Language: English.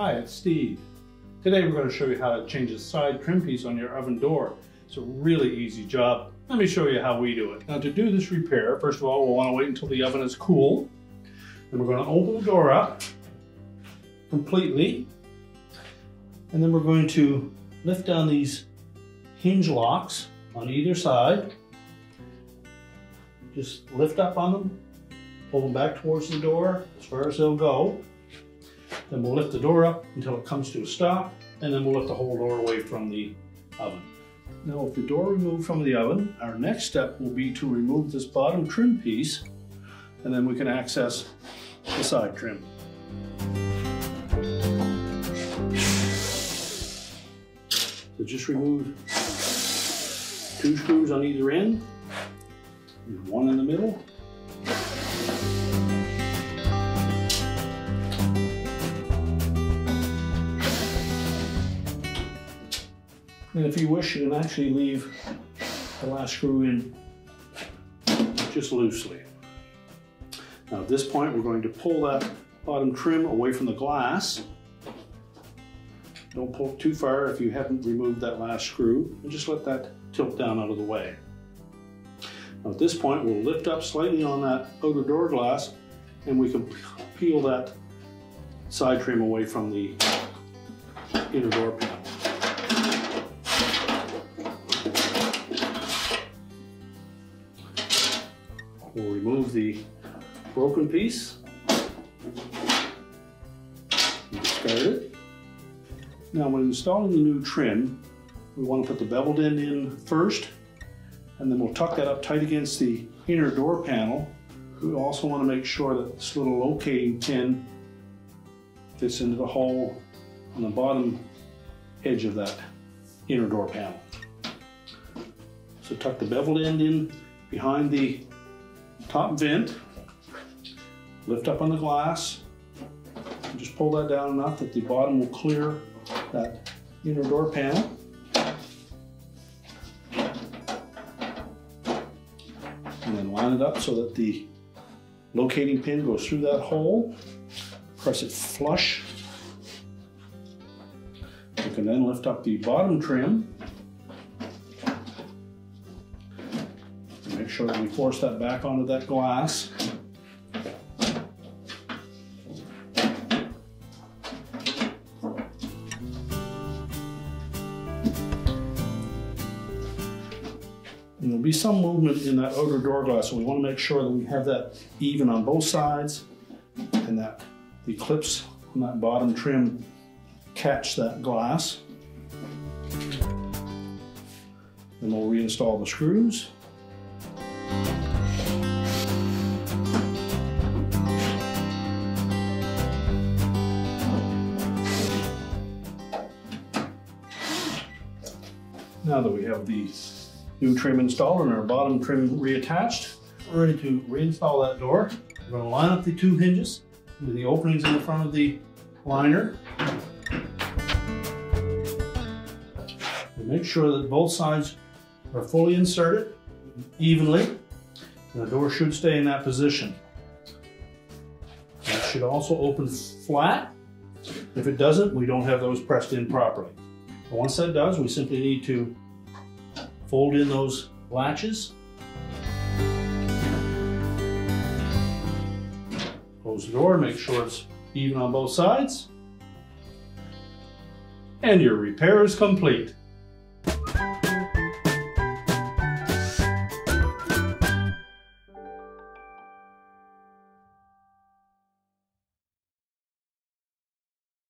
Hi, it's Steve. Today we're going to show you how to change the side trim piece on your oven door. It's a really easy job. Let me show you how we do it. Now to do this repair, first of all, we'll want to wait until the oven is cool. Then we're going to open the door up completely. And then we're going to lift down these hinge locks on either side. Just lift up on them, pull them back towards the door as far as they'll go. Then we'll lift the door up until it comes to a stop, and then we'll lift the whole door away from the oven. Now with the door removed from the oven, our next step will be to remove this bottom trim piece, and then we can access the side trim. So just remove 2 screws on either end, and 1 in the middle. And if you wish, you can actually leave the last screw in just loosely. Now at this point, we're going to pull that bottom trim away from the glass. Don't pull it too far if you haven't removed that last screw, and just let that tilt down out of the way. Now at this point, we'll lift up slightly on that outer door glass, and we can peel that side trim away from the inner door panel. We'll remove the broken piece, discard it. Now when installing the new trim, we want to put the beveled end in first, and then we'll tuck that up tight against the inner door panel. We also want to make sure that this little locating pin fits into the hole on the bottom edge of that inner door panel. So tuck the beveled end in behind the top vent, lift up on the glass, and just pull that down enough that the bottom will clear that inner door panel. And then line it up so that the locating pin goes through that hole. Press it flush. You can then lift up the bottom trim. Make sure that we force that back onto that glass. And there'll be some movement in that outer door glass, so we want to make sure that we have that even on both sides, and that the clips on that bottom trim catch that glass. Then we'll reinstall the screws. Now that we have the new trim installed and our bottom trim reattached, we're ready to reinstall that door. We're going to line up the 2 hinges into the openings in the front of the liner. And make sure that both sides are fully inserted evenly, and the door should stay in that position. It should also open flat. If it doesn't, we don't have those pressed in properly. But once that does, we simply need to fold in those latches, close the door, make sure it's even on both sides, and your repair is complete.